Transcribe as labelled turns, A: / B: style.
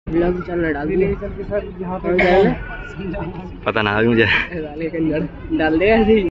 A: Blog चलना डाल दिए
B: पता ना अभी मुझे
A: डाल देगा ऐसे ही।